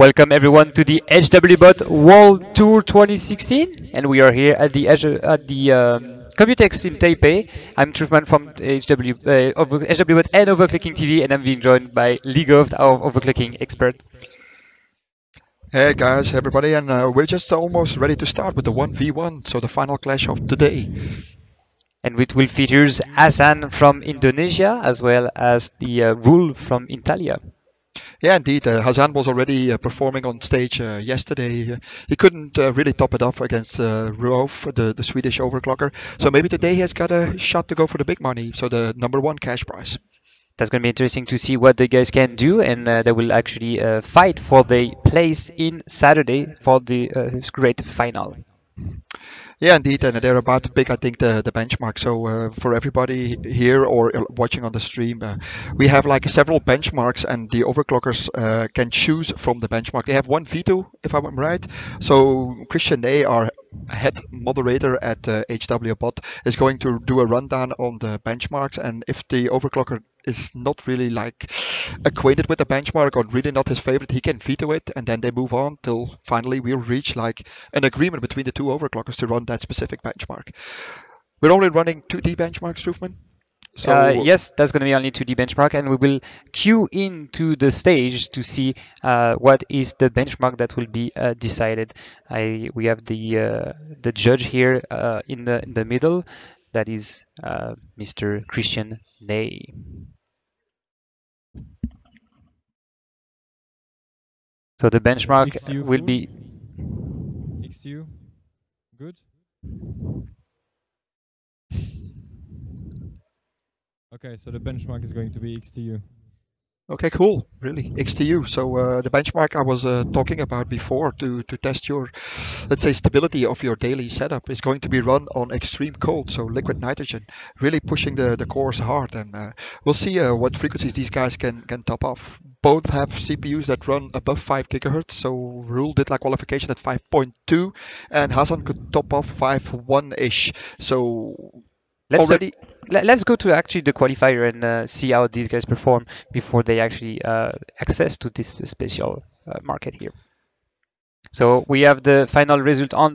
Welcome everyone to the HWBot World Tour 2016, and we are here at the Computex in Taipei. I'm Truthman from HWBot and Overclocking TV, and I'm being joined by Leagoft, our overclocking expert. Hey guys, everybody, and we're just almost ready to start with the 1v1, so the final clash of today. And it will features Hassan from Indonesia as well as the Rule from Italia. Yeah, indeed, Hazan was already performing on stage yesterday. He couldn't really top it off against Ruof, the Swedish overclocker, so maybe today he has got a shot to go for the big money, so the #1 cash prize. That's going to be interesting to see what the guys can do, and they will actually fight for the place in Saturday for the great final. Yeah, indeed, and they're about to pick, I think, the benchmark. So for everybody here or watching on the stream, we have like several benchmarks, and the overclockers can choose from the benchmark. They have one veto, if I'm right. So Christian Ney, our head moderator at HWBot, is going to do a rundown on the benchmarks, and if the overclocker is not really like acquainted with the benchmark or really not his favorite, he can veto it, and then they move on till finally we'll reach like an agreement between the two overclockers to run that specific benchmark. We're only running 2D benchmarks, Roofman. So yes, that's going to be only 2D benchmark, and we will queue into the stage to see what is the benchmark that will be decided. We have the judge here in the middle, that is Mr. Christian Ney. So the benchmark will be XTU. Good. Okay, so the benchmark is going to be XTU. okay, cool, really, XTU. So the benchmark I was talking about before to test your, let's say, stability of your daily setup is going to be run on extreme cold, so liquid nitrogen, really pushing the cores hard, and we'll see what frequencies these guys can top off. Both have CPUs that run above 5 gigahertz, so Rule did like qualification at 5.2, and Hassan could top off 5.1-ish. So already. Let's go to actually the qualifier and see how these guys perform before they actually access to this special market here. So we have the final result on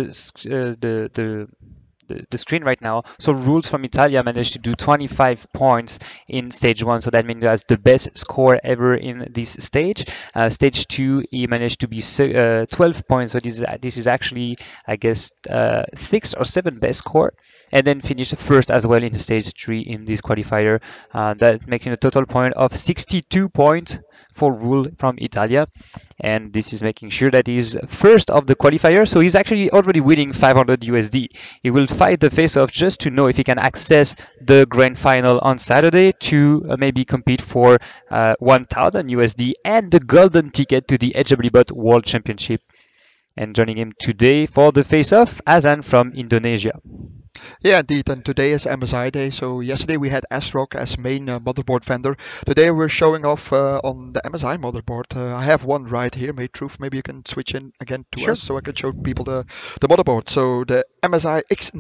the screen right now. So Rules from Italia managed to do 25 points in stage 1, so that means that's the best score ever in this stage. Stage 2, he managed to be 12 points, so this is actually, I guess, 6th or 7th best score, and then finished first as well in stage 3 in this qualifier. That makes him a total point of 62 points for Rule from Italia, and this is making sure that he's first of the qualifier, so he's actually already winning 500 USD. He will fight the face-off just to know if he can access the grand final on Saturday to maybe compete for 1000 USD and the golden ticket to the HWBot World Championship. And joining him today for the face-off, Azan from Indonesia. Yeah, indeed, and today is MSI day. So yesterday we had ASRock as main motherboard vendor. Today we're showing off on the MSI motherboard. I have one right here, made Truth. Maybe you can switch in again to us so I can show people the motherboard. So the MSI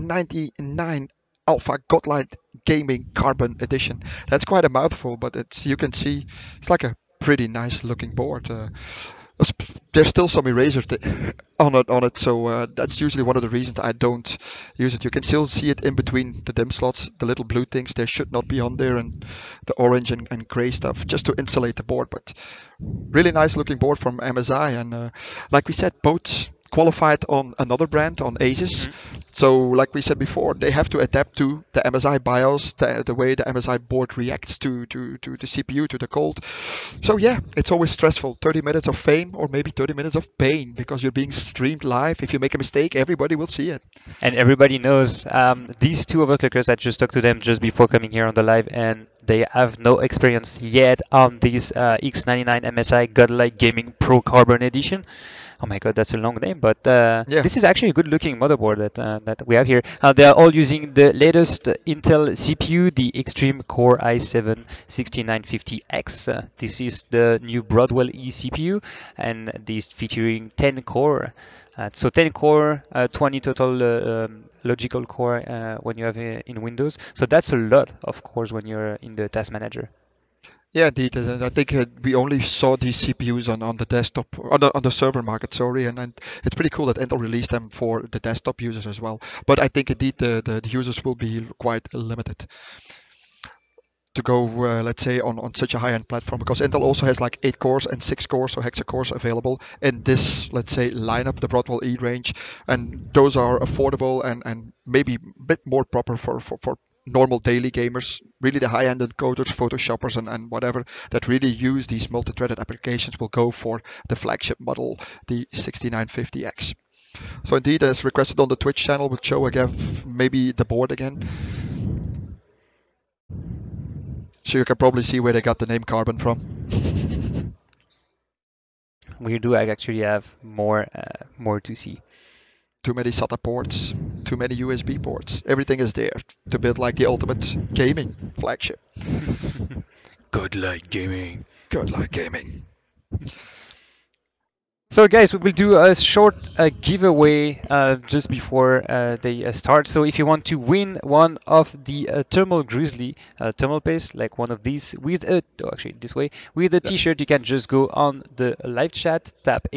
X99 Alpha Godlight Gaming Carbon Edition. That's quite a mouthful, but you can see it's like a pretty nice looking board. There's still some eraser on it, so that's usually one of the reasons I don't use it. You can still see it in between the DIMM slots, the little blue things. They should not be on there, and the orange and gray stuff, just to insulate the board. But really nice looking board from MSI, and like we said, both qualified on another brand, on Asus. So like we said before, they have to adapt to the MSI BIOS, the way the MSI board reacts to the CPU, to the cold. So yeah, it's always stressful. 30 minutes of fame or maybe 30 minutes of pain, because you're being streamed live. If you make a mistake, everybody will see it. And everybody knows these two overclockers. I just talked to them just before coming here on the live, and they have no experience yet on this X99 MSI Godlike Gaming Pro Carbon Edition. Oh my god, that's a long name, but this is actually a good looking motherboard that we have here. They are all using the latest Intel CPU, the Extreme Core i7 6950X. This is the new Broadwell E CPU, and this featuring 10 core. So 10 core, 20 total logical core when you have in Windows. So that's a lot, of course, when you're in the task manager. Yeah, indeed. And I think we only saw these CPUs on the desktop, on the server market, sorry, and it's pretty cool that Intel released them for the desktop users as well. But I think indeed the users will be quite limited to go, let's say, on such a high-end platform, because Intel also has like 8 cores and 6 cores, so hexa-cores available in this, let's say, lineup, the Broadwell E range, and those are affordable and maybe a bit more proper for normal daily gamers, really the high-end encoders, photoshoppers, and whatever that really use these multi-threaded applications will go for the flagship model, the 6950X. So indeed, as requested on the Twitch channel, we'll show again maybe the board again. So you can probably see where they got the name Carbon from. We do actually have more to see. Too many SATA ports, too many USB ports. Everything is there to build like the ultimate gaming flagship. Good light gaming. Good like gaming. So guys, we will do a short giveaway just before they start. So if you want to win one of the Thermal Grizzly thermal paste, like one of these with a, oh, actually this way, with a Yeah. t-shirt, you can just go on the live chat, tap !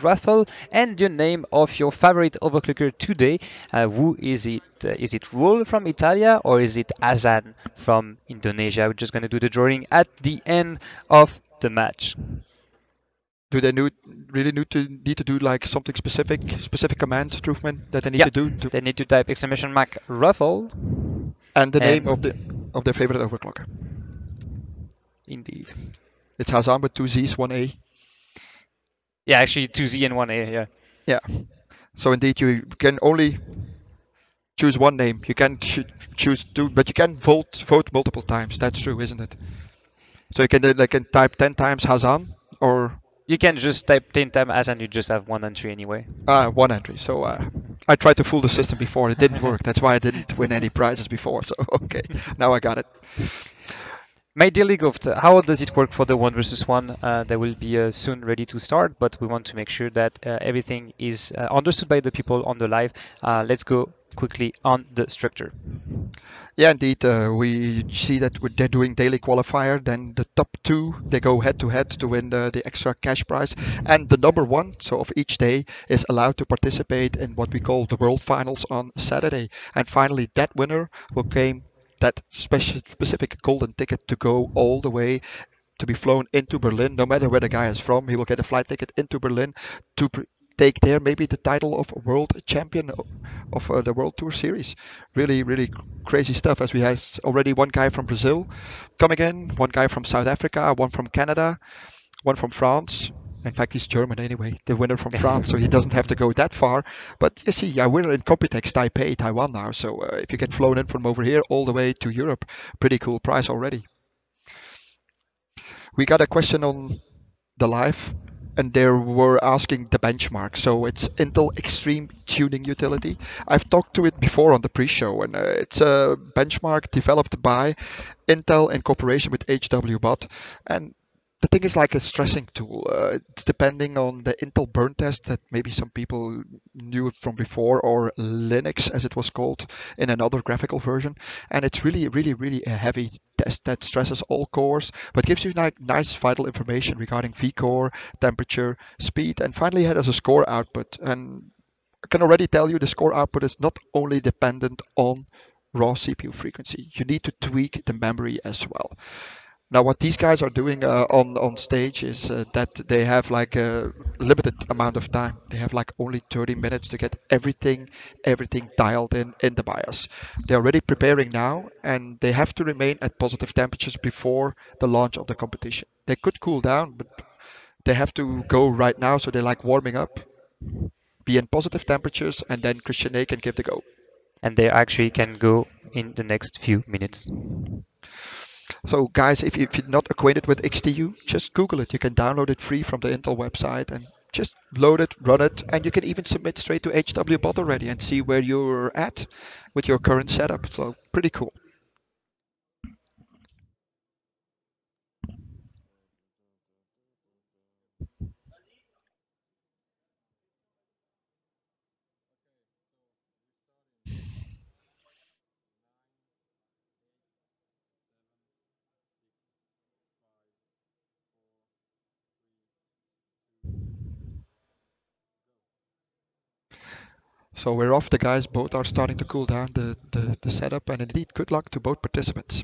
raffle and your name of your favorite overclocker today. Who is it? Is it Rule from Italia or is it Azan from Indonesia? We're just going to do the drawing at the end of the match. Do they really need to do like something specific command, Truthman, that they need Yeah, to do to, they need to type ! raffle and the name and of their favorite overclocker? indeed. It's Hazan with two Z's, one A. Yeah, actually 2Z and 1A, yeah. Yeah. So indeed, you can only choose one name. You can choose two, but you can vote multiple times. That's true, isn't it? So you can like can type 10 times Hazan or You can just type 10 times as and you just have one entry anyway. one entry. So I tried to fool the system before. It didn't work. That's why I didn't win any prizes before. So okay, now I got it. My dear Leagoft, how does it work for the 1 versus 1? They will be soon ready to start, but we want to make sure that everything is understood by the people on the live. Let's go quickly on the structure. Yeah, indeed. We see that they're doing daily qualifier. Then the top two they go head to head to win the extra cash prize, and the number one, so of each day, is allowed to participate in what we call the World Finals on Saturday. And finally, that winner will claim that specific golden ticket to go all the way to be flown into Berlin, no matter where the guy is from. He will get a flight ticket into Berlin to take there maybe the title of world champion of the World Tour Series. Really, really crazy stuff. As we have already one guy from Brazil coming in, one guy from South Africa, one from Canada, one from France. In fact, he's German anyway, the winner from France, so he doesn't have to go that far. But you see, yeah, we're in Computex Taipei, Taiwan now, so if you get flown in from over here all the way to Europe, pretty cool price already. We got a question on the live, and they were asking the benchmark. So it's Intel Extreme Tuning Utility. I've talked to it before on the pre-show, and it's a benchmark developed by Intel in cooperation with HWBot. And the thing is like a stressing tool. It's depending on the Intel burn test that maybe some people knew it from before, or Linux as it was called in another graphical version. And it's really, really, really a heavy test that stresses all cores, but gives you like nice vital information regarding vCore, temperature, speed, and finally it has a score output. And I can already tell you the score output is not only dependent on raw CPU frequency. You need to tweak the memory as well. Now, what these guys are doing on stage is that they have like a limited amount of time. They have like only 30 minutes to get everything dialed in the BIOS. They're already preparing now, and they have to remain at positive temperatures before the launch of the competition. They could cool down, but they have to go right now, so they're like warming up, be in positive temperatures, and then Christian A can give the go. And they actually can go in the next few minutes. So guys, if you're not acquainted with XTU, just Google it. You can download it free from the Intel website and just load it, run it, and you can even submit straight to HWBot already and see where you're at with your current setup. So pretty cool. So we're off. The guys both are starting to cool down the setup, and indeed, good luck to both participants.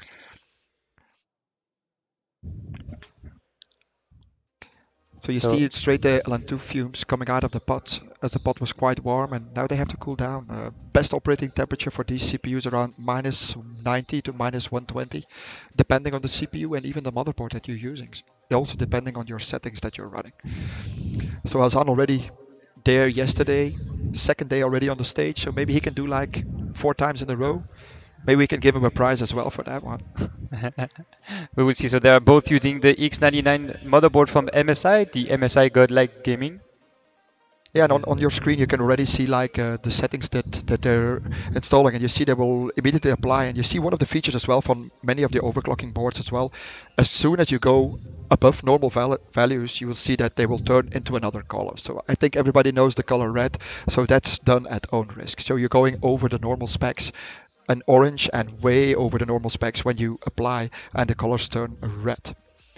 So you see straight the LN2 fumes coming out of the pot, as the pot was quite warm, and now they have to cool down. Best operating temperature for these CPUs around -90 to -120, depending on the CPU and even the motherboard that you're using. Also depending on your settings that you're running. So Hazan already there yesterday, second day already on the stage, so maybe he can do like 4 times in a row. Maybe we can give him a prize as well for that one. We will see. So they are both using the X99 motherboard from MSI, the MSI Godlike Gaming. Yeah, and on your screen you can already see like the settings that they're installing, and you see they will immediately apply. And you see one of the features as well from many of the overclocking boards as well. As soon as you go above normal values, you will see that they will turn into another color. So I think everybody knows the color red, so that's done at own risk. So you're going over the normal specs, an orange, and way over the normal specs when you apply, and the colors turn red.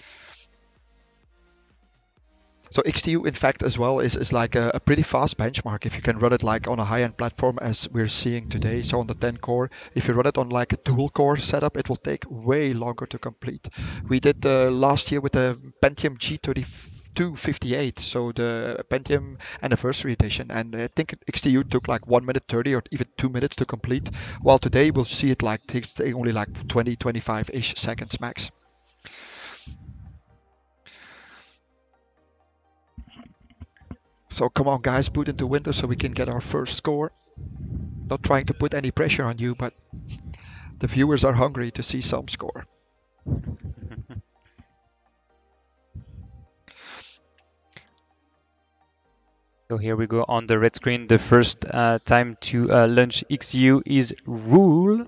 So XTU, in fact, as well is like a pretty fast benchmark if you can run it like on a high-end platform as we're seeing today. So on the 10 core, if you run it on like a dual core setup, it will take way longer to complete. We did last year with the Pentium G3258, so the Pentium Anniversary Edition, and I think XTU took like 1 minute 30 or even 2 minutes to complete, while today we'll see it like takes only like 20-25-ish seconds max. So come on guys, boot into Windows so we can get our first score. Not trying to put any pressure on you, but the viewers are hungry to see some score. So here we go on the red screen. The first time to launch XTU is Rule.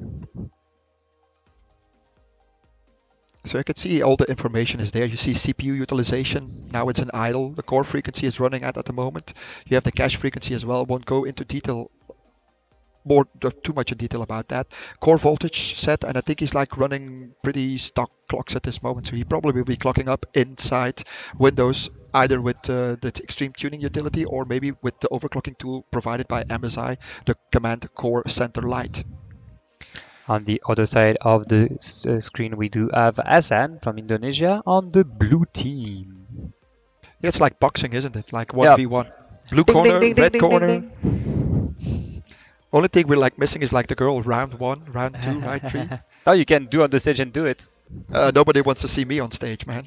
So you can see all the information is there. You see CPU utilization. Now it's an idle. The core frequency is running at the moment. You have the cache frequency as well. Won't go into detail, too much in detail about that. Core voltage set, and I think he's like running pretty stock clocks at this moment. So he probably will be clocking up inside Windows, either with the Extreme Tuning utility or maybe with the overclocking tool provided by MSI, the Command Core Center Lite. On the other side of the screen, we do have Hasan from Indonesia on the blue team. Yeah, it's like boxing, isn't it? Like 1v1. Blue corner, red corner. Only thing we're like missing is like the girl round 1, round 2, right 3. Oh, you can do on the stage and do it. Nobody wants to see me on stage, man.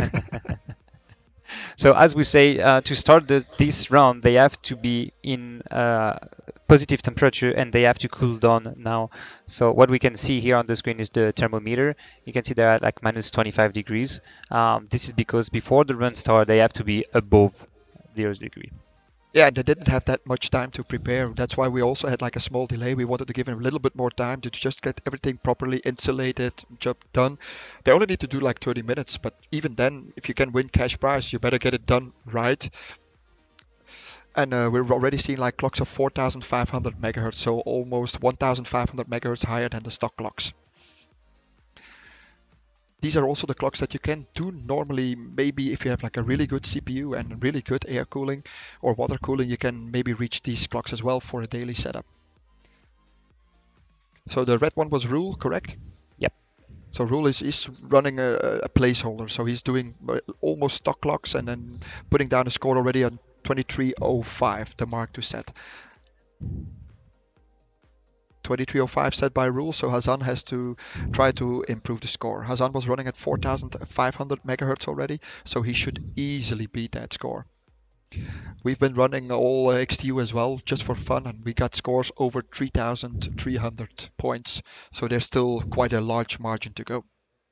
So as we say, to start this round, they have to be in positive temperature and they have to cool down now. So what we can see here on the screen is the thermometer. You can see they're at like -25 degrees. This is because before the run start, they have to be above 0 degree. Yeah, they didn't have that much time to prepare. That's why we also had like a small delay. We wanted to give them a little bit more time to just get everything properly insulated, job done. They only need to do like 30 minutes, but even then, if you can win cash prize, you better get it done right. And we're already seeing like clocks of 4,500 megahertz, so almost 1,500 megahertz higher than the stock clocks. These are also the clocks that you can do normally. Maybe if you have like a really good CPU and really good air cooling or water cooling, you can maybe reach these clocks as well for a daily setup. So the red one was Rule, correct? Yep. So Rule is running a placeholder. So he's doing almost stock clocks and then putting down a score already on 2305, the mark to set. 2305 set by Rule, so Hazan has to try to improve the score. Hazan was running at 4,500 megahertz already, so he should easily beat that score. We've been running all XTU as well, just for fun, and we got scores over 3,300 points, so there's still quite a large margin to go.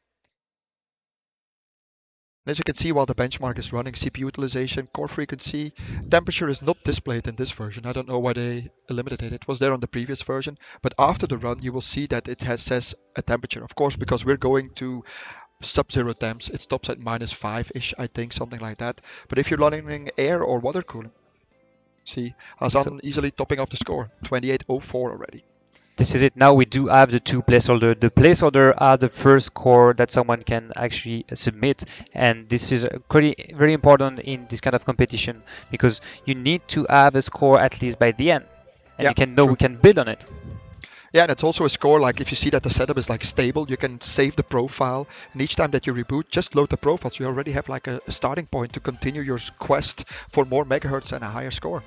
As you can see, while the benchmark is running, CPU utilization, core frequency, temperature is not displayed in this version. I don't know why they eliminated it. It was there on the previous version, but after the run, you will see that it says a temperature. Of course, because we're going to sub-zero temps, it stops at -5-ish, I think, something like that. But if you're running air or water cooling, see, Hazan easily topping off the score, 2804 already. This is it. Now we do have the two placeholders. The placeholder are the first score that someone can actually submit, and this is very important in this kind of competition because you need to have a score at least by the end. and Yeah, you can know true. we can build on it. Yeah, and it's also a score, like if you see that the setup is like stable, you can save the profile, and each time that you reboot, just load the profile, so you already have like a starting point to continue your quest for more megahertz and a higher score.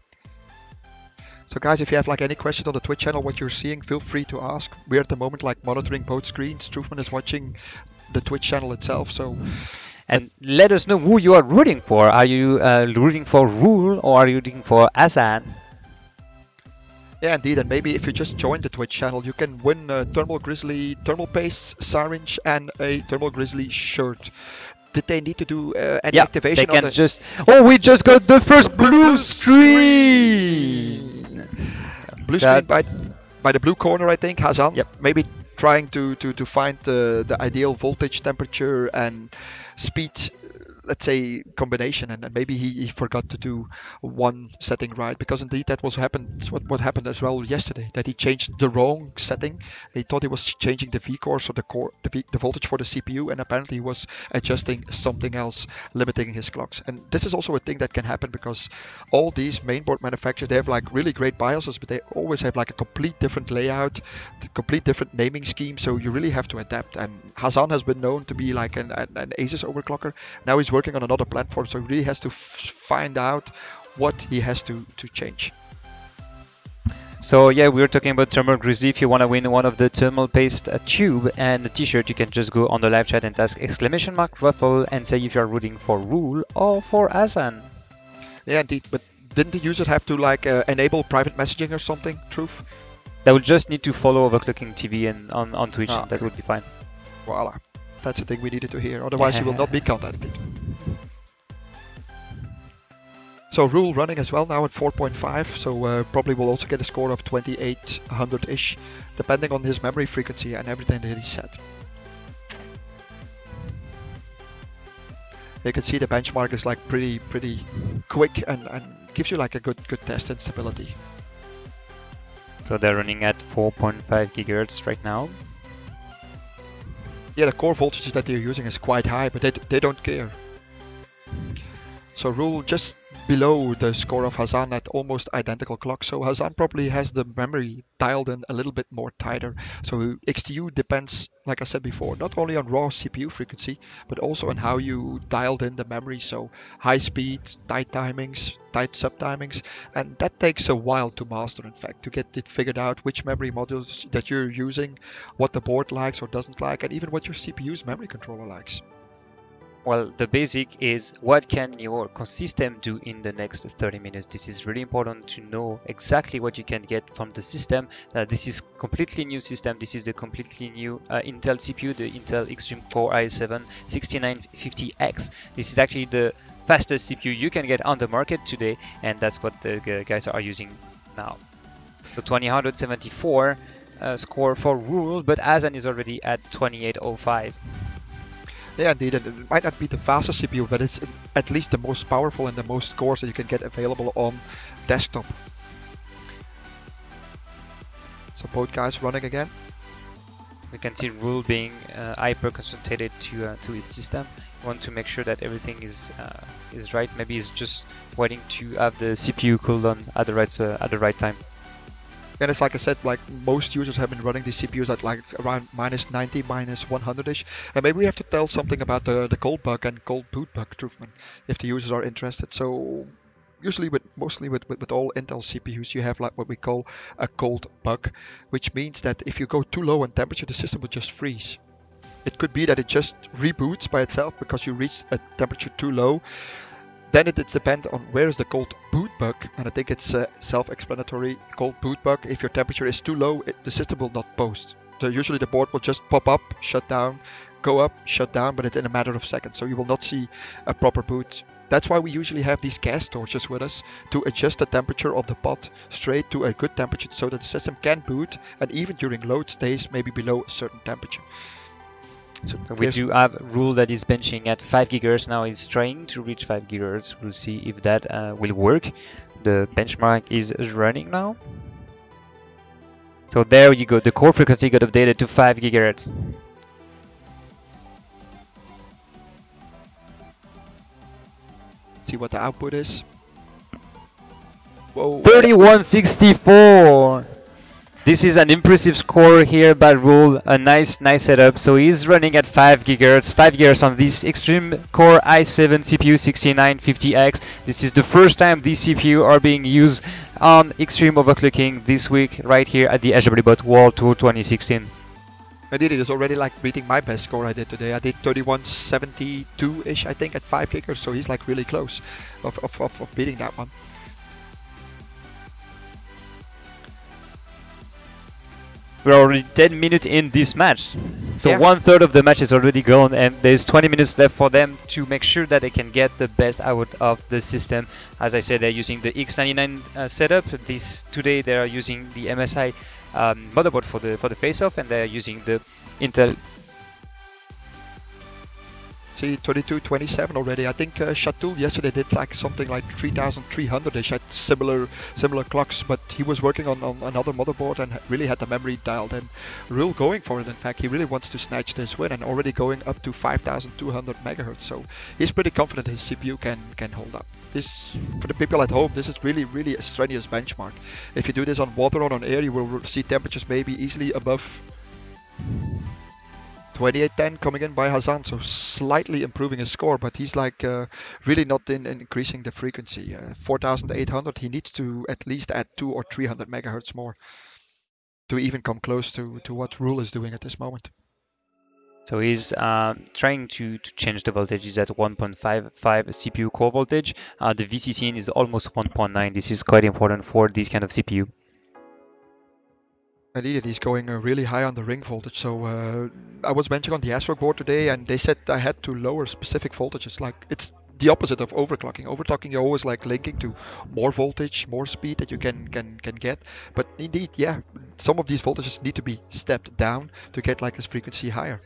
So guys, if you have like any questions on the Twitch channel, what you're seeing, feel free to ask. We're at the moment like monitoring both screens. Truthman is watching the Twitch channel itself, so And let us know who you are rooting for. Are you rooting for Rule or are you rooting for Azan? yeah, indeed. And maybe if you just join the Twitch channel, you can win a Thermal Grizzly Thermal Paste syringe and a Thermal Grizzly shirt. Did they need to do any Yeah, activation they can on the just... Oh, we just got the first blue screen! blue That- screen by the blue corner, I think, Hazan. Yep. Maybe trying to find the ideal voltage, temperature, and speed, let's say, combination, and maybe he forgot to do one setting right, because indeed that was what happened as well yesterday, that he changed the wrong setting. He thought he was changing the V-core, so the voltage for the CPU, and apparently he was adjusting something else, limiting his clocks. And this is also a thing that can happen because all these mainboard manufacturers, they have like really great BIOSes, but they always have like a complete different layout, complete different naming scheme, so you really have to adapt. And Hazan has been known to be like an Asus overclocker. Now he's working on another platform, so he really has to find out what he has to change. So yeah, we were talking about Thermal Grizzly. If you want to win one of the Thermal Paste tube and a t-shirt, you can just go on the live chat and ask !Ruffle and say if you're rooting for Rule or for Azan. Yeah, indeed. But didn't the user have to like enable private messaging or something? Truth? They will just need to follow Overclocking TV and on Twitch, Ah, and that okay. would be fine. Voila. That's the thing we needed to hear. Otherwise, you will not be contacted. So Rule running as well now at 4.5, so probably will also get a score of 2800-ish, depending on his memory frequency and everything that he set. You can see the benchmark is like pretty quick and gives you like a good test and stability. So they're running at 4.5 gigahertz right now. Yeah, the core voltages that they're using is quite high, but they don't care. So Rule just below the score of Hazan at almost identical clocks. So Hazan probably has the memory dialed in a little bit more tighter. So XTU depends, like I said before, not only on raw CPU frequency, but also on how you dialed in the memory. So high speed, tight timings, tight subtimings, and that takes a while to master, in fact, to get it figured out which memory modules that you're using, what the board likes or doesn't like, and even what your CPU's memory controller likes. Well, the basic is what can your system do in the next 30 minutes. This is really important to know exactly what you can get from the system. This is completely new system. This is the completely new Intel CPU, the Intel Extreme Core i7 6950X. This is actually the fastest CPU you can get on the market today, and that's what the guys are using now. So 2074 score for Rule, but Azan is already at 2805. Yeah, indeed, and it might not be the fastest CPU, but it's at least the most powerful and the most cores that you can get available on desktop. So both guys running again. You can see Rule being hyper concentrated to his system. You want to make sure that everything is right. Maybe he's just waiting to have the CPU cooled on at the right time. And it's like I said, like most users have been running these CPUs at like around minus 90, minus 100-ish. And maybe we have to tell something about the cold bug and cold boot bug, Truthman, if the users are interested. So usually mostly with all Intel CPUs, you have like what we call a cold bug, which means that if you go too low in temperature, the system will just freeze. It could be that it just reboots by itself because you reached a temperature too low. Then it depends on where is the cold boot bug, and I think it's self-explanatory. Cold boot bug, if your temperature is too low, the system will not post. So usually the board will just pop up, shut down, go up, shut down, but it's in a matter of seconds, so you will not see a proper boot. That's why we usually have these gas torches with us to adjust the temperature of the pot straight to a good temperature so that the system can boot and even during load stays maybe below a certain temperature. So we do have a Rule that is benching at 5 gigahertz now. He's trying to reach 5 gigahertz. We'll see if that will work. The benchmark is running now. So there you go. The core frequency got updated to 5 gigahertz. See what the output is. Whoa. 31.64. This is an impressive score here by Rule, a nice setup. So he's running at 5 GHz, 5 GHz on this Extreme Core i7 CPU 6950X. This is the first time these CPU are being used on Extreme Overclocking this week, right here at the HWBot World Tour 2016. Indeed, it is already like beating my best score I did today. I did 31.72-ish, I think, at 5 GHz, so he's like really close of beating that one. We're already 10 minutes in this match. So yeah. 1/3 of the match is already gone, and there's 20 minutes left for them to make sure that they can get the best out of the system. As I said, they're using the X99 setup. Today they are using the MSI motherboard for the face-off, and they're using the Intel. See, 22.27 already. I think Chatul yesterday did like something like 3,300-ish at similar clocks, but he was working on another motherboard and really had the memory dialed in. Rule going for it, in fact. He really wants to snatch this win and already going up to 5,200 megahertz. So he's pretty confident his CPU can hold up. This, for the people at home, this is really a strenuous benchmark. If you do this on water or on air, you will see temperatures maybe easily above 2810 coming in by Hassan, so slightly improving his score, but he's like really not increasing the frequency. 4,800, he needs to at least add 200 or 300 megahertz more to even come close to what Rule is doing at this moment. So he's trying to change the voltage. He's at 1.55 CPU core voltage. The VCC is almost 1.9. This is quite important for this kind of CPU. Indeed, he's going really high on the ring voltage. So I was benching on the ASRock board today, and they said I had to lower specific voltages. Like, it's the opposite of overclocking. Overclocking, you're always like linking to more voltage, more speed that you can get. But indeed, yeah, some of these voltages need to be stepped down to get like this frequency higher.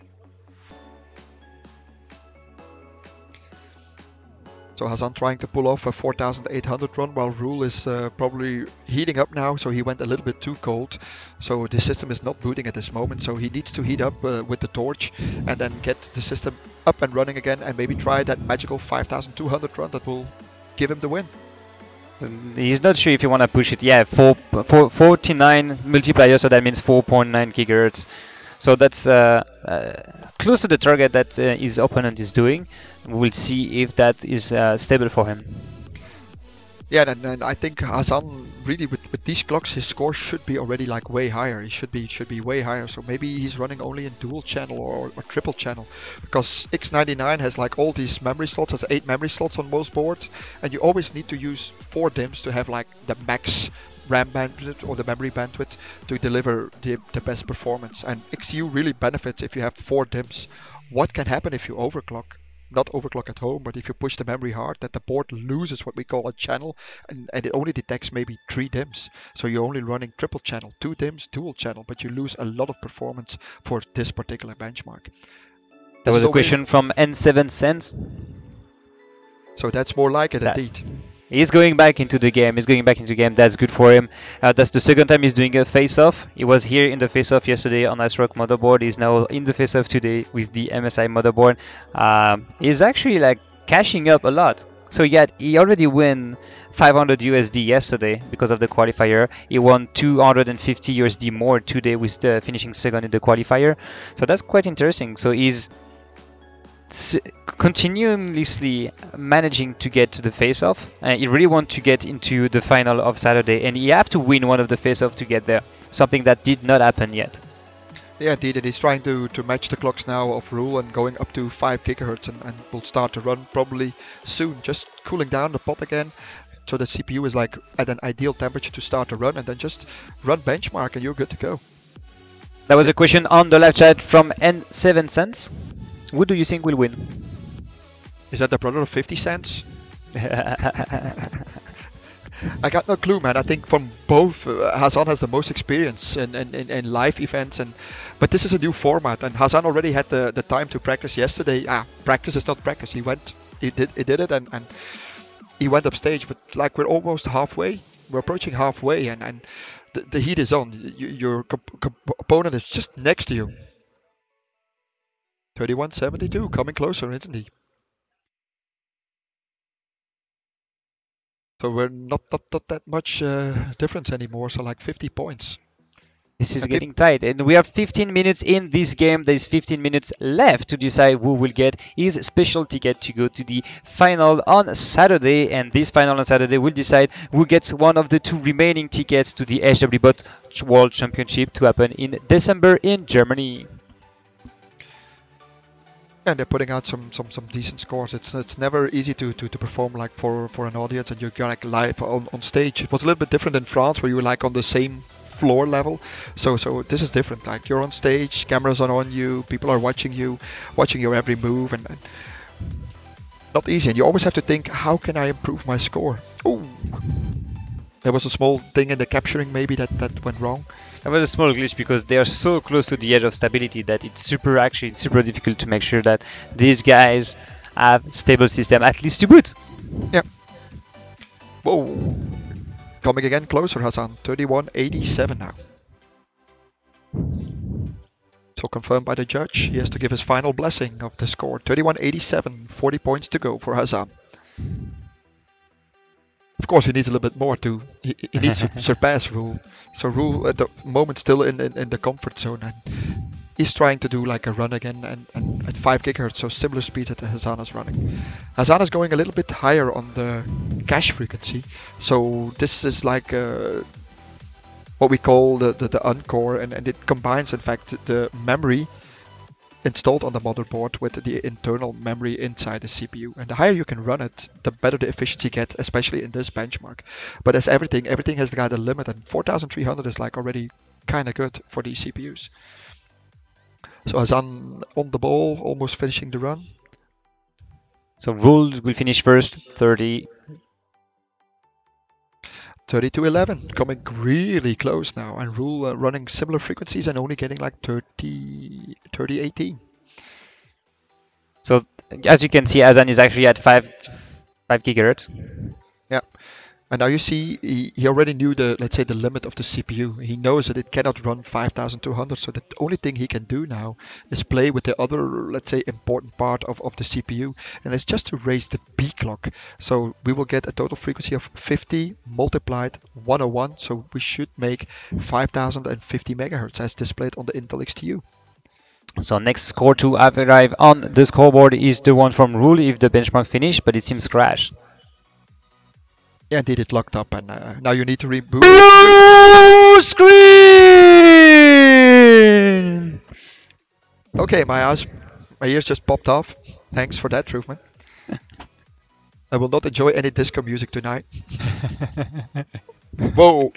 So Hassan trying to pull off a 4,800 run, while Rule is probably heating up now, so he went a little bit too cold. So the system is not booting at this moment, so he needs to heat up with the torch and then get the system up and running again, and maybe try that magical 5,200 run that will give him the win. He's not sure if you want to push it. Yeah, 49 multiplier, so that means 4.9 gigahertz. So that's close to the target that his opponent is doing. We'll see if that is stable for him. Yeah, and I think Hassan really with these clocks, his score should be already like way higher. He should be way higher. So maybe he's running only in dual channel or triple channel, because X99 has like all these memory slots, has 8 memory slots on most boards, and you always need to use 4 DIMMs to have like the max RAM bandwidth or the memory bandwidth to deliver the best performance. And XU really benefits if you have 4 DIMMs. What can happen if you overclock? Not overclock at home, but if you push the memory hard, that the board loses what we call a channel, and it only detects maybe 3 DIMMs. So you're only running triple channel, 2 DIMMs, dual channel, but you lose a lot of performance for this particular benchmark. There was a question from N7 Cents. So that's more like it indeed. He's going back into the game. That's good for him. That's the second time he's doing a face-off. He was here in the face-off yesterday on ASRock motherboard. He's now in the face-off today with the MSI motherboard. He's actually like cashing up a lot. So yeah, he already won 500 USD yesterday because of the qualifier. He won 250 USD more today with the finishing second in the qualifier. So that's quite interesting. So he's continuously managing to get to the face-off, and he really wants to get into the final of Saturday, and he have to win one of the face-off to get there, something that did not happen yet. Yeah, indeed, and he's trying to match the clocks now of Rule and going up to 5 gigahertz and will start to run probably soon, just cooling down the pot again, so the CPU is like at an ideal temperature to start to run, and then just run benchmark and you're good to go. That was a question on the live chat from N7 Cents. Who do you think will win? Is that the brother of 50 cents? I got no clue, man. I think from both, Hassan has the most experience in live events, but this is a new format, and Hassan already had the time to practice yesterday. Practice is not practice. He did it, and he went upstage. But like we're almost halfway, we're approaching halfway, and the heat is on. Your opponent is just next to you. 31.72, coming closer, isn't he? So we're not that much difference anymore. So like 50 points. This is And fif- getting tight, and we are 15 minutes in this game. There's 15 minutes left to decide who will get his special ticket to go to the final on Saturday. And this final on Saturday will decide who gets one of the two remaining tickets to the HWBot World Championship to happen in December in Germany. and they're putting out some decent scores. It's never easy to perform like for an audience, and you're like live on stage. It was a little bit different in France, where you were like on the same floor level. So this is different. Like you're on stage, cameras are on you, people are watching your every move, and not easy. And you always have to think, how can I improve my score? Oh, there was a small thing in the capturing maybe that went wrong. That was a small glitch because they are so close to the edge of stability that it's super difficult to make sure that these guys have stable system, at least to boot. Yeah. Whoa. Coming again closer, Hassan. 31.87 now. So confirmed by the judge. He has to give his final blessing of the score. 31.87, 40 points to go for Hassan. Of course, he needs a little bit more to. He needs to surpass Rule. So Rule at the moment still in the comfort zone, and he's trying to do like a run again and at 5 gigahertz, so similar speed that Hassan is running. Hassan is going a little bit higher on the cache frequency, so this is like what we call the Encore, and it combines in fact the memory installed on the motherboard with the internal memory inside the CPU. And the higher you can run it, the better the efficiency gets, especially in this benchmark. But as everything has got a limit, and 4300 is like already kind of good for these CPUs. So Hassan on the ball, almost finishing the run. So Rule will finish first, 30. 32.11, coming really close now, and Rule running similar frequencies and only getting like 30.18. So as you can see, Azan is actually at 5 gigahertz. Yeah. And now you see, he already knew let's say the limit of the CPU. He knows that it cannot run 5200, so the only thing he can do now is play with the other, let's say, important part of the CPU, and it's just to raise the B clock. So we will get a total frequency of 50 multiplied 101, so we should make 5050 megahertz as displayed on the Intel XTU. So next score to arrive on the scoreboard is the one from Rule if the benchmark finish, but it seems crashed. Yeah, indeed, it locked up, and now you need to reboot. Blue screen! Okay, my ears just popped off. Thanks for that, Truthman. I will not enjoy any disco music tonight. Whoa!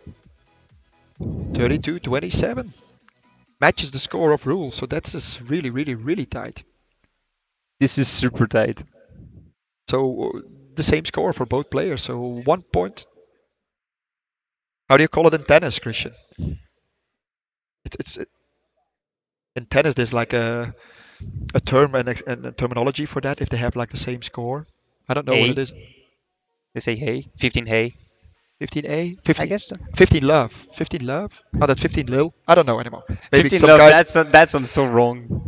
32.27. Matches the score of Rule, so that's just really, really, really tight. This is super tight. So the same score for both players, so 1 point. How do you call it in tennis, Christian? It's in tennis there's like a term and a terminology for that if they have like the same score. I don't know what it is. They say hey, 15 hey. 15A? I 15, guess so. 15 love. 15 love? Oh, that's 15 lil? I don't know anymore. Maybe 15 some love, guy... that sounds so wrong.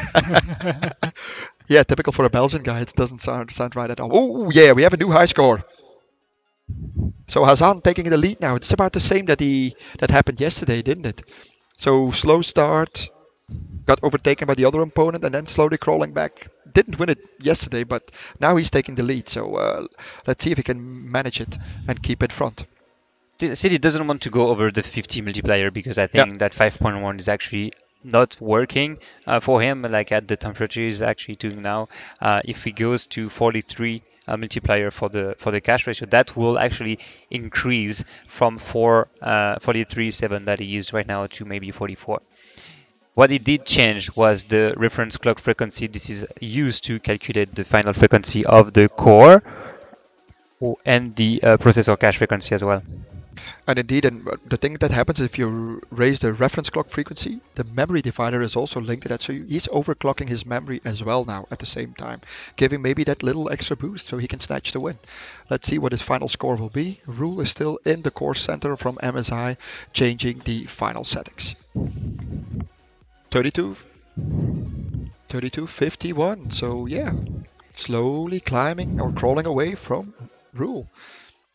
Yeah, typical for a Belgian guy. It doesn't sound right at all. Oh, yeah, we have a new high score. So Hassan taking the lead now. It's about the same that happened yesterday, didn't it? So slow start, got overtaken by the other opponent, and then slowly crawling back. Didn't win it yesterday, but now he's taking the lead. So let's see if he can manage it and keep it front. City doesn't want to go over the 50 multiplier because I think that 5.1 is actually not working for him like at the temperature is actually doing now. If he goes to 43 multiplier for the cache ratio, that will actually increase from 43.7 that he is right now to maybe 44. What it did change was the reference clock frequency. This is used to calculate the final frequency of the core and the processor cache frequency as well. And indeed, and the thing that happens if you raise the reference clock frequency, the memory divider is also linked to that. So he's overclocking his memory as well now at the same time, giving maybe that little extra boost so he can snatch the win. Let's see what his final score will be. Rule is still in the core center from MSI, changing the final settings. 32.51. So yeah, slowly climbing or crawling away from Rule.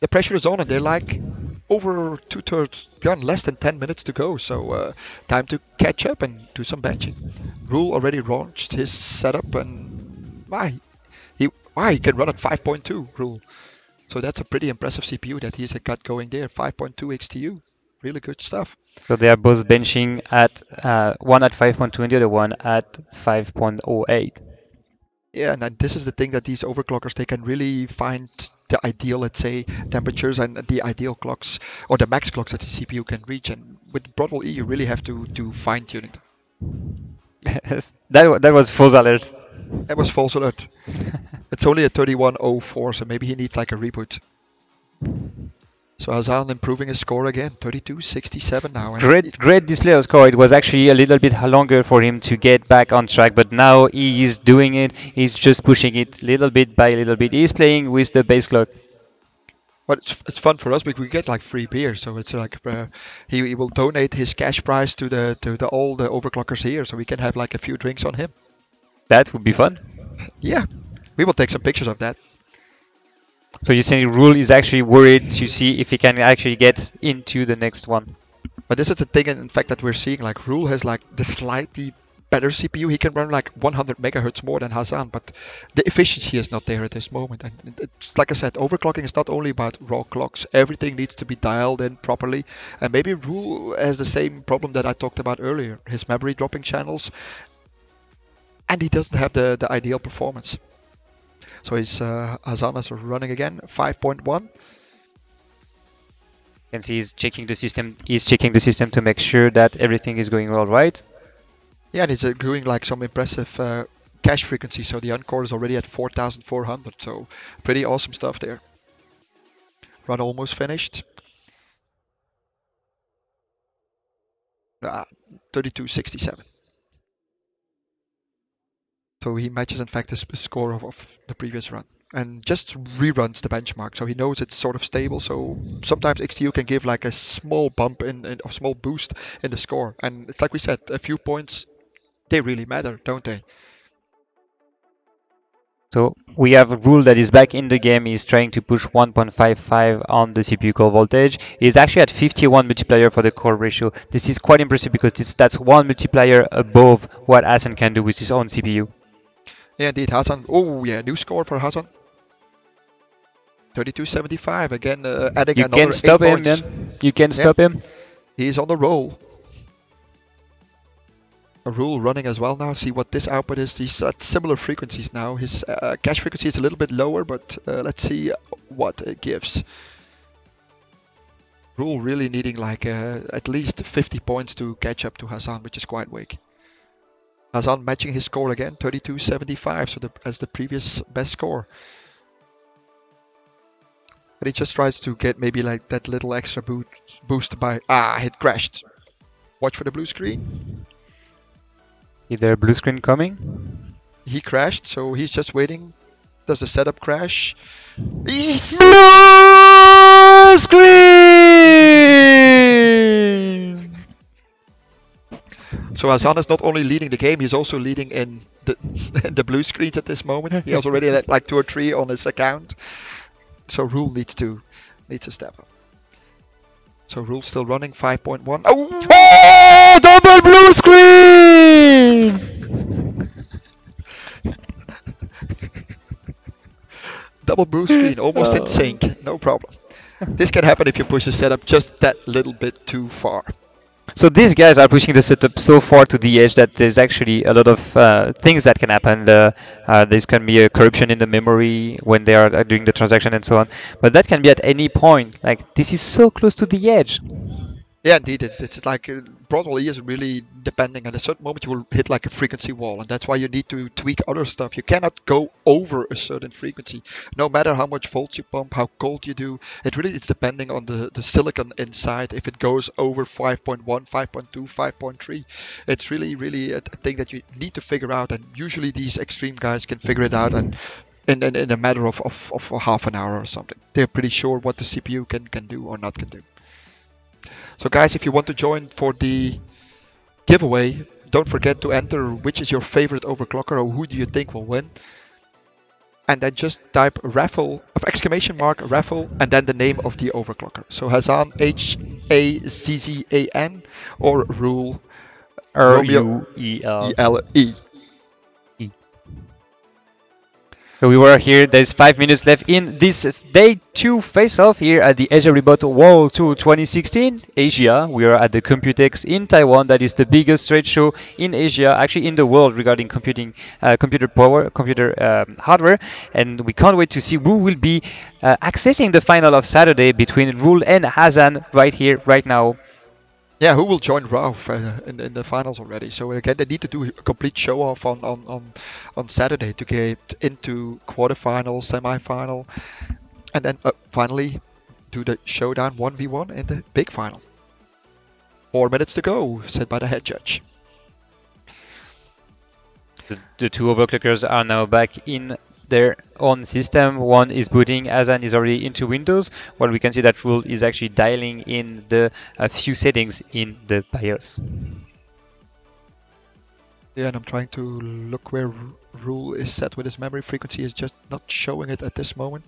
the pressure is on, and they're like over 2/3 gone, less than 10 minutes to go. So time to catch up and do some benching. Rule already launched his setup, and he can run at 5.2 Rule. So that's a pretty impressive CPU that he's got going there. 5.2 XTU, really good stuff. So they are both benching at one at 5.2 and the other one at 5.08. Yeah, and then this is the thing that these overclockers, they can really find the ideal, let's say, temperatures and the ideal clocks or the max clocks that the CPU can reach. And with Broadwell E, you really have to do fine tuning. That was false alert. That was false alert. It's only a 3104, so maybe he needs like a reboot. So Hazan improving his score again, 32.67 now. Great display of score. It was actually a little bit longer for him to get back on track, but now he is doing it. He's just pushing it little bit by little bit. He's playing with the base clock. But it's fun for us because we get like free beer, so it's like he will donate his cash prize to the all the overclockers here, so we can have like a few drinks on him. That would be fun. Yeah, we will take some pictures of that. So you saying Rule is actually worried to see if he can actually get into the next one. But this is the thing, in fact, that we're seeing. Like Rule has like the slightly better CPU. He can run like 100 megahertz more than Hazan, but the efficiency is not there at this moment. And it's like I said, overclocking is not only about raw clocks. Everything needs to be dialed in properly. And maybe Rule has the same problem that I talked about earlier. His memory dropping channels, and he doesn't have the ideal performance. So his Hazan is running again, 5.1. You can see he's checking the system. He's checking the system to make sure that everything is going all right. Yeah, and he's doing like some impressive cache frequency. So the Encore is already at 4,400. So pretty awesome stuff there. Run almost finished. 32.67. So he matches, in fact, the score of the previous run. And just reruns the benchmark, so he knows it's sort of stable. So sometimes XTU can give like a small bump in a small boost in the score. And it's like we said, a few points, they really matter, don't they? So we have a Rule that is back in the game. He's trying to push 1.55 on the CPU core voltage. He's actually at 51 multiplier for the core ratio. This is quite impressive because that's one multiplier above what Hassan can do with his own CPU. Yeah, indeed, Hazan. Oh, yeah, new score for Hazan. 32.75. Again, adding you another 8 can stop him, points. man. You can stop him. He's on the roll. A Rule running as well now. See what this output is. He's at similar frequencies now. His cache frequency is a little bit lower, but let's see what it gives. Rule really needing like at least 50 points to catch up to Hazan, which is quite weak. Hazan matching his score again, 32.75, so as the previous best score. And he just tries to get maybe like that little extra boost by... it crashed. Watch for the blue screen. Is there a blue screen coming? He crashed, so he's just waiting. Does the setup crash? Yes! Blue screen! So Hazan is not only leading the game, he's also leading in the blue screens at this moment. He has already had like 2 or 3 on his account. So Rule needs to step up. So Rule still running 5.1. Oh, double blue screen! Double blue screen, almost in sync, no problem. This can happen if you push the setup just that little bit too far. So these guys are pushing the setup so far to the edge that there's actually a lot of things that can happen. There can be a corruption in the memory when they are doing the transaction and so on. But that can be at any point. Like, this is so close to the edge. Yeah, indeed. It's like Broadwell E is really depending. At a certain moment, you will hit like a frequency wall, and that's why you need to tweak other stuff. You cannot go over a certain frequency, no matter how much volts you pump, how cold you do. It's depending on the silicon inside. If it goes over 5.1, 5.2, 5.3, it's really a thing that you need to figure out. And usually these extreme guys can figure it out and in a matter of half an hour or something. They're pretty sure what the CPU can do or not can do. So guys, if you want to join for the giveaway, don't forget to enter which is your favorite overclocker or who do you think will win. and then just type raffle of exclamation mark raffle and then the name of the overclocker. So Hazan, Hazzan, or Rule Romeo RUEL. ELE. So we were here, there's 5 minutes left in this day 2 face-off here at the Asia Rebot World Tour 2016, Asia. We are at the Computex in Taiwan. That is the biggest trade show in Asia, actually in the world, regarding computing, computer power, computer hardware. And we can't wait to see who will be accessing the final of Saturday between Rule and Hazan right here, right now. Yeah, who will join Ralph in the finals already? So again, they need to do a complete show off on Saturday to get into quarterfinal, semi-final, and then finally do the showdown 1v1 in the big final. 4 minutes to go, said by the head judge. The two overclockers are now back in their own system. One is booting, Hazan is already into Windows, while we can see that Rule is actually dialing in the few settings in the BIOS. Yeah, and I'm trying to look where Rule is set with his memory frequency. Is just not showing it at this moment.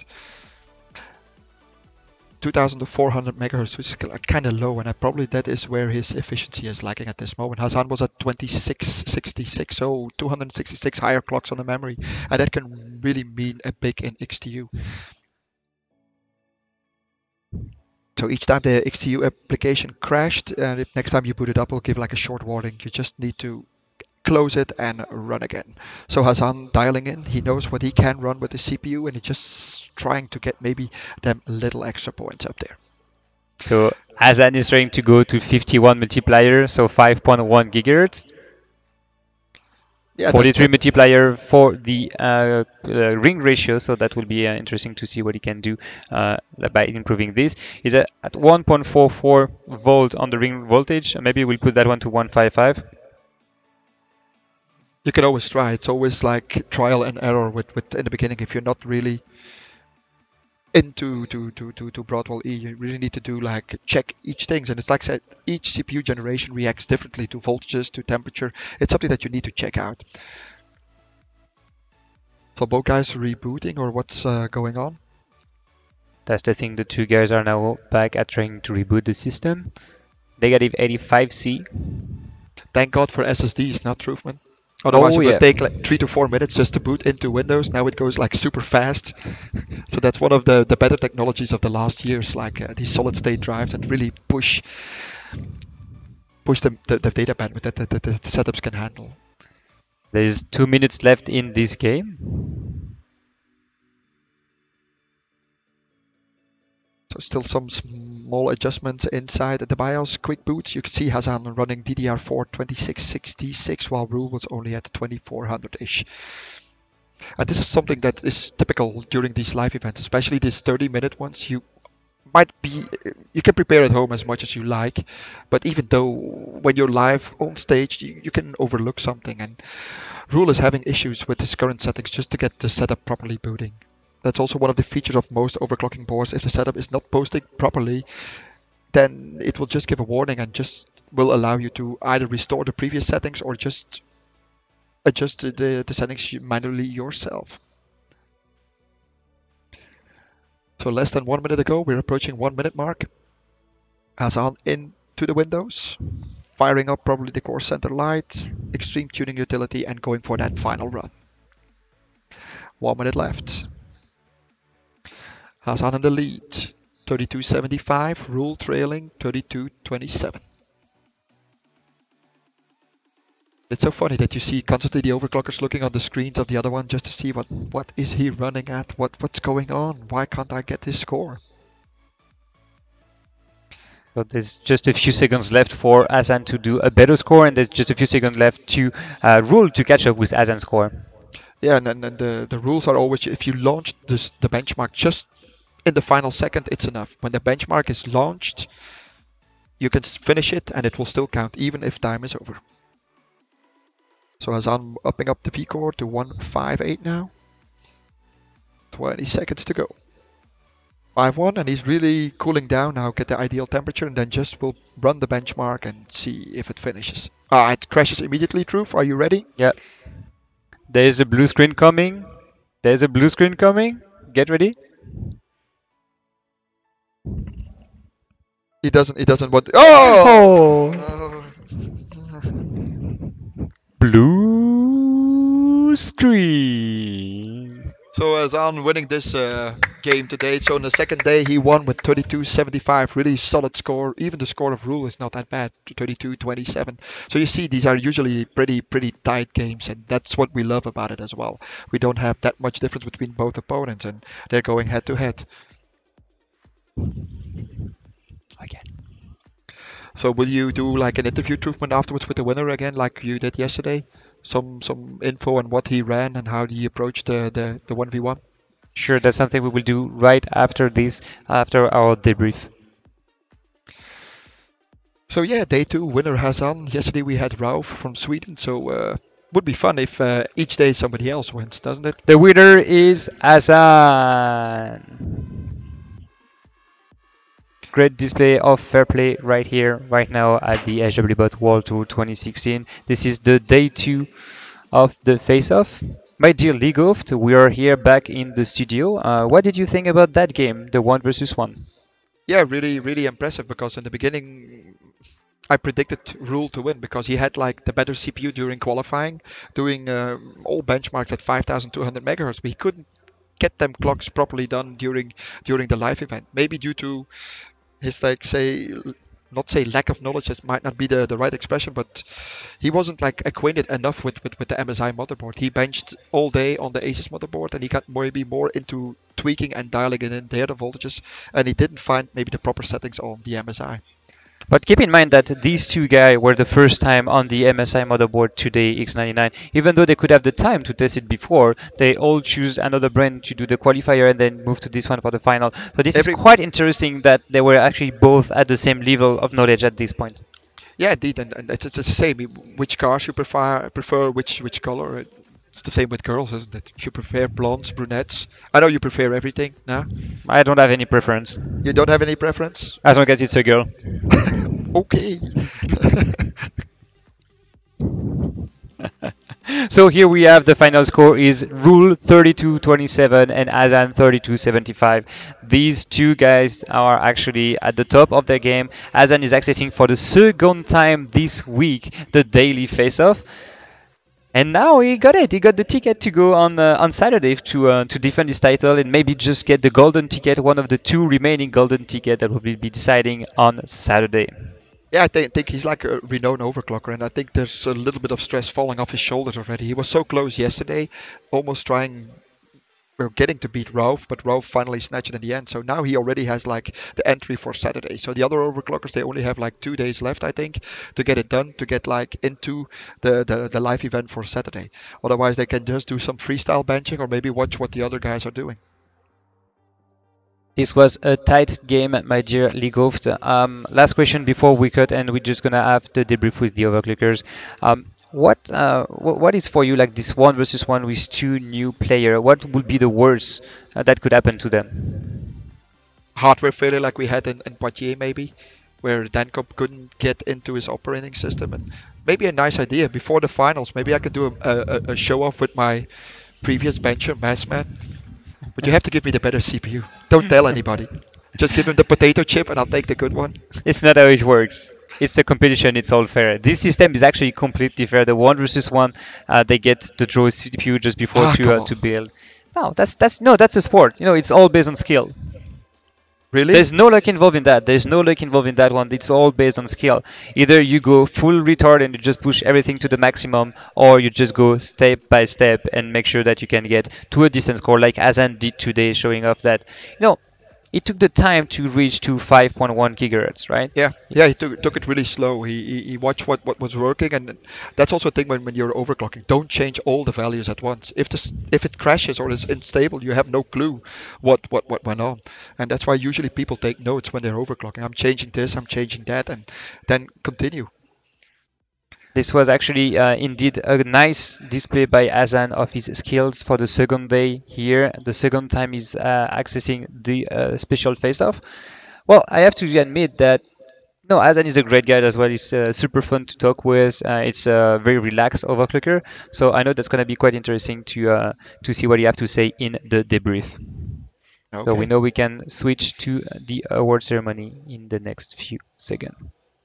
2400 megahertz, which is kind of low, and probably that is where his efficiency is lacking at this moment. Hazan was at 2666, so 266 higher clocks on the memory, and that can really mean a big in XTU. So each time the XTU application crashed, and if next time you boot it up, it'll give like a short warning. You just need to close it and run again. So Hazan dialing in, he knows what he can run with the CPU, and he's just trying to get maybe them little extra points up there. So Hazan is trying to go to 51 multiplier, so 5.1 gigahertz. Yeah, 43 multiplier for the ring ratio, so that will be interesting to see what he can do by improving this. He's at 1.44 volt on the ring voltage. Maybe we'll put that one to 155. You can always try. It's always like trial and error with in the beginning. If you're not really into to Broadwell E, you really need to do like check each things, and it's like I said, each CPU generation reacts differently to voltages, to temperature. It's something that you need to check out. So both guys rebooting, or what's going on? That's the thing. The two guys are now back at trying to reboot the system. Negative 85C. Thank God for SSDs, not Truthman. Otherwise, it would take like 3 to 4 minutes just to boot into Windows. Now it goes like super fast. So that's one of the better technologies of the last years, like these solid-state drives that really push the data bandwidth that the setups can handle. There's 2 minutes left in this game. So still some small adjustments inside the BIOS. Quick boots. You can see Hazan running DDR4 2666 while Rule was only at 2400-ish. And this is something that is typical during these live events, especially these 30-minute ones. You can prepare at home as much as you like, but even though when you're live on stage, you can overlook something. And Rule is having issues with his current settings just to get the setup properly booting. That's also one of the features of most overclocking boards. If the setup is not posting properly, then it will just give a warning and just will allow you to either restore the previous settings or just adjust the settings manually yourself. So less than 1 minute ago, we're approaching 1 minute mark. Hazan into the windows, firing up probably the core center light, extreme tuning utility, and going for that final run. 1 minute left. Hazan in the lead, 32.75, Rule trailing 32.27. It's so funny that you see constantly the overclockers looking on the screens of the other one just to see what is he running at, what's going on, why can't I get this score? So there's just a few seconds left for Hazan to do a better score, and there's just a few seconds left to Rule to catch up with Hazan's score. Yeah, and the rules are always, if you launch the benchmark just in the final second, it's enough. When the benchmark is launched, you can finish it and it will still count even if time is over. So Hazan upping up the V-core to 158 now. 20 seconds to go. 5-1, and he's really cooling down now, get the ideal temperature, and then just will run the benchmark and see if it finishes. It crashes immediately, Truth. Are you ready? Yeah. There is a blue screen coming. There's a blue screen coming. Get ready. He doesn't want. Oh! Oh, blue screen. So Azan winning this game today. So on the second day he won with 32-75. Really solid score. Even the score of Rule is not that bad. 32-27. So you see these are usually pretty tight games, and that's what we love about it as well. We don't have that much difference between both opponents, and they're going head to head. Again. So will you do like an interview treatment afterwards with the winner again, like you did yesterday? Some info on what he ran and how he approached the 1v1? Sure, that's something we will do right after this, after our debrief. So yeah, day two, winner Hazan. Yesterday we had Rauf from Sweden, so would be fun if each day somebody else wins, doesn't it? The winner is Azan. Great display of fair play right here, right now at the HWBot World Tour 2016. This is the day two of the face-off. My dear Ligoft, we are here back in the studio. What did you think about that game, the 1 versus 1? Yeah, really impressive because in the beginning I predicted Rule to win because he had like the better CPU during qualifying, doing all benchmarks at 5,200 megahertz, but he couldn't get them clocks properly done during the live event. Maybe due to his not say lack of knowledge, that might not be the right expression, but he wasn't like acquainted enough with the MSI motherboard. He benched all day on the Asus motherboard, and he got maybe more into tweaking and dialing it in there, the voltages, and he didn't find maybe the proper settings on the MSI. But keep in mind that these two guys were the first time on the MSI motherboard today, X99. Even though they could have the time to test it before, they all choose another brand to do the qualifier and then move to this one for the final. So this is quite interesting that they were actually both at the same level of knowledge at this point. Yeah, indeed, and it's the same. Which cars you prefer which color. It's the same with girls, isn't it? You prefer blondes, brunettes. I know you prefer everything, nah? I don't have any preference, You don't have any preference? as long as it's a girl. Okay. So here we have the final score is Rule 32-27 and Azan 32-75. These two guys are actually at the top of their game. Azan is accessing for the second time this week the daily face-off. And now he got it. He got the ticket to go on Saturday to defend his title and maybe just get the golden ticket, one of the two remaining golden tickets that will be deciding on Saturday. Yeah, I think he's like a renowned overclocker, and I think there's a little bit of stress falling off his shoulders already. He was so close yesterday, almost getting to beat Rauf, but Rauf finally snatched it in the end. So now he already has like the entry for Saturday. So the other overclockers, they only have like 2 days left, I think, to get it done, to get like into the live event for Saturday. Otherwise, they can just do some freestyle benching or maybe watch what the other guys are doing. This was a tight game, my dear Ligoft. Last question before we cut, and we're just gonna have the debrief with the overclockers. What is for you like this 1 versus 1 with two new players? What would be the worst that could happen to them? Hardware failure like we had in Poitiers maybe, where Dancop couldn't get into his operating system. And maybe a nice idea before the finals, maybe I could do a show off with my previous bencher, Massman. But you have to give me the better CPU. Don't tell anybody. Just give him the potato chip and I'll take the good one. It's not how it works. It's a competition, it's all fair. This system is actually completely fair. The 1 versus 1, they get the draw CPU just before to build. No, that's a sport. You know, it's all based on skill. Really? There's no luck involved in that. There's no luck involved in that one. It's all based on skill. Either you go full retard and you just push everything to the maximum, or you just go step by step and make sure that you can get to a decent score like Azan did today, showing off that, you know, it took the time to reach to 5.1 gigahertz, right? Yeah, he took it really slow. He watched what was working, and that's also a thing when you're overclocking. Don't change all the values at once. If it crashes or is unstable, you have no clue what went on, and that's why usually people take notes when they're overclocking. I'm changing this, I'm changing that, and then continue. This was actually indeed a nice display by Azan of his skills for the second day here. The second time he's accessing the special face-off. Well, I have to admit that No, Azan is a great guy as well. He's super fun to talk with. It's a very relaxed overclocker. So I know that's going to be quite interesting to see what you have to say in the debrief. So we Okay. know we can switch to the award ceremony in the next few seconds.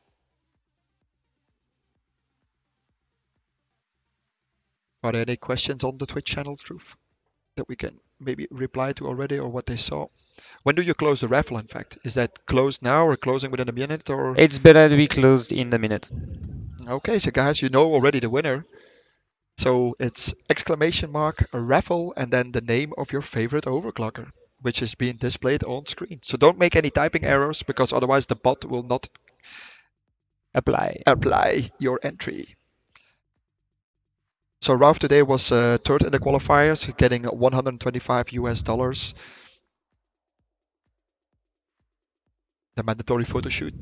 Are there any questions on the Twitch channel, Truth, that we can maybe reply to already, or what they saw? When do you close the raffle, in fact? Is that closed now or closing within a minute or? It's better to be closed in a minute. Okay, so guys, you know already the winner. So it's exclamation mark, a raffle, and then the name of your favorite overclocker, which is being displayed on screen. So don't make any typing errors because otherwise the bot will not Apply. apply your entry. So Ralph today was third in the qualifiers, getting 125 US dollars. The mandatory photo shoot.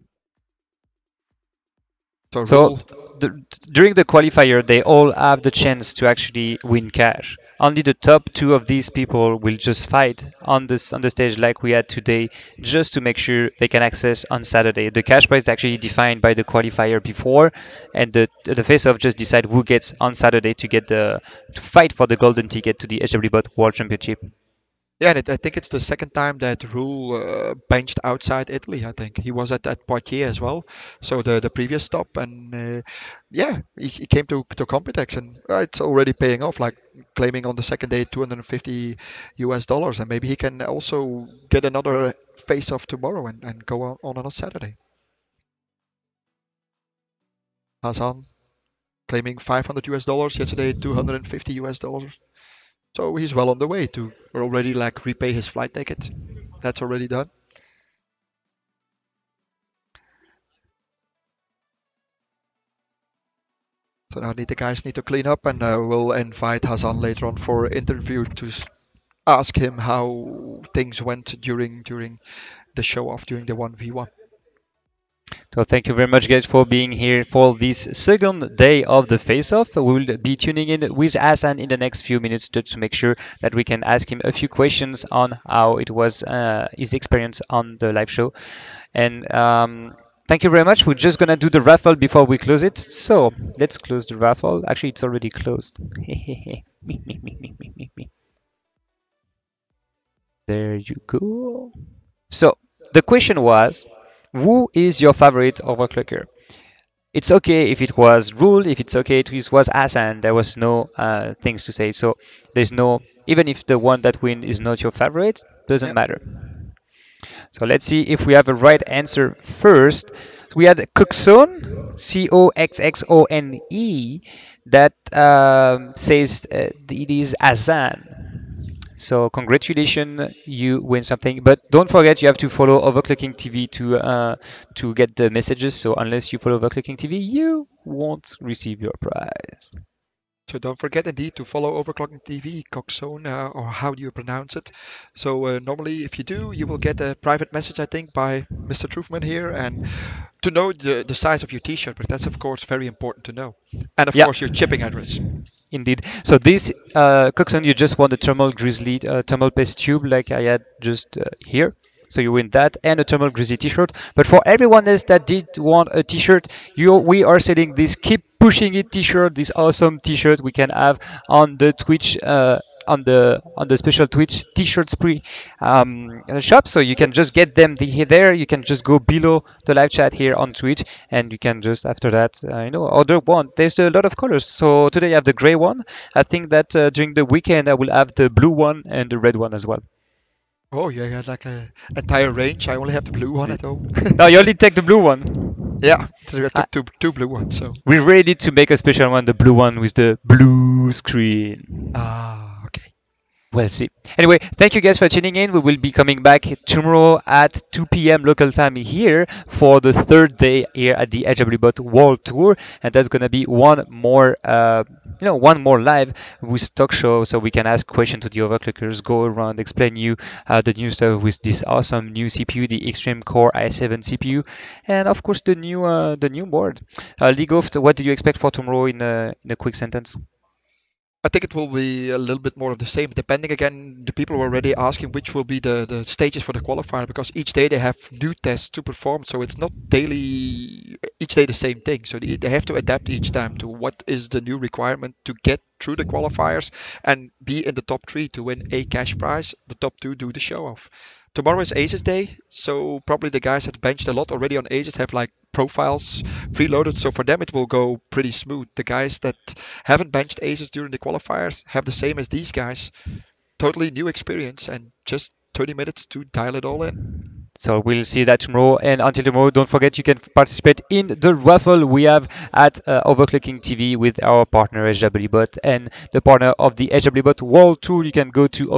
So So rule, during the qualifier, they all have the chance to actually win cash. Only the top two of these people will just fight on the stage like we had today, just to make sure they can access on Saturday. The cash prize is actually defined by the qualifier before, and the face-off just decide who gets on Saturday to get to fight for the golden ticket to the HWBot World Championship. yeah, and I think it's the second time that Rule benched outside Italy. I think he was at Poitiers as well. So the previous stop, and yeah, he came to Computex, and it's already paying off. Like claiming on the second day 250 US dollars, and maybe he can also get another face off tomorrow and go on a Saturday. Hassan claiming 500 US dollars yesterday, 250 US dollars. So he's well on the way to already like repay his flight ticket. That's already done. So now the guys need to clean up, and we'll invite Hassan later on for interview to ask him how things went during the show off during the 1v1. So thank you very much, guys, for being here for this second day of the face-off. We will be tuning in with Hassan in the next few minutes just to make sure that we can ask him a few questions on how it was his experience on the live show. And thank you very much. We're just gonna do the raffle before we close it. So let's close the raffle. Actually, it's already closed. There you go. So the question was, who is your favorite overclocker? It's okay if it was Rule, if it's okay if it was Hassan. There was no things to say. So there's no, even if the one that win is not your favorite, doesn't Yeah. matter. So let's see if we have a right answer first. We had Coxone, Coxxone, that says it is Hassan. So congratulations, you win something. But don't forget, you have to follow Overclocking TV to get the messages. So unless you follow Overclocking TV, you won't receive your prize. So don't forget indeed to follow Overclocking TV, Coxone, or how do you pronounce it? So normally if you do, you will get a private message, I think, by Mr. Truthman here, and to know the size of your t-shirt, but that's of course very important to know. And of Yeah, course your shipping address. indeed. So this Coxon, you just won the Thermal Grizzly Thermal Paste Tube like I had just here. So you win that and a Thermal Grizzly t-shirt. But for everyone else that did want a t-shirt, we are selling this Keep Pushing It t-shirt, this awesome t-shirt we can have on the Twitch on the special Twitch t-shirt spree shop. So you can just get them there. You can just go below the live chat here on Twitch, and you can just after that order one. There's a lot of colors. So today I have the gray one. I think that during the weekend I will have the blue one and the red one as well. Oh, you got like a entire range. I only have the blue one at home. No, you only take the blue one. Yeah, so I took two blue ones. So We really need to make a special one, the blue one with the blue screen. okay. We'll see. Anyway, thank you guys for tuning in. We will be coming back tomorrow at 2 p.m. local time here for the third day here at the HWBot World Tour, and that's gonna be one more live with talk show, so we can ask questions to the overclockers, go around, explain you the new stuff with this awesome new CPU, the Extreme Core i7 CPU, and of course the new board. League of, what do you expect for tomorrow in a quick sentence? I think it will be a little bit more of the same, depending again, the people were already asking which will be the stages for the qualifier, because each day they have new tests to perform, so it's not daily, each day the same thing. So they have to adapt each time to what is the new requirement to get through the qualifiers and be in the top three to win a cash prize. The top two do the show off. Tomorrow is Aces Day, so probably the guys that benched a lot already on Aces have like profiles preloaded, so for them it will go pretty smooth. The guys that haven't benched Aces during the qualifiers have the same as these guys. Totally new experience and just 30 minutes to dial it all in. So we'll see that tomorrow. And until tomorrow, don't forget you can participate in the raffle we have at Overclocking TV with our partner HWBot and the partner of the HWBot World Tour. You can go to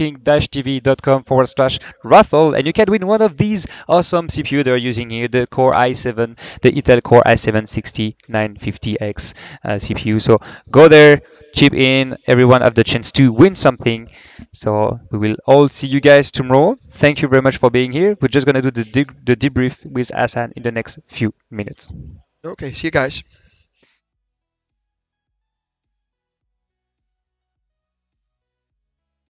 overclocking-tv.com/raffle and you can win one of these awesome CPU they're using here, the Core i7, the Intel Core i7-6950X CPU. So go there, chip in, everyone have the chance to win something. So we will all see you guys tomorrow. Thank you very much for being here. We're just going to do the debrief with Hassan in the next few minutes. Okay, see you guys.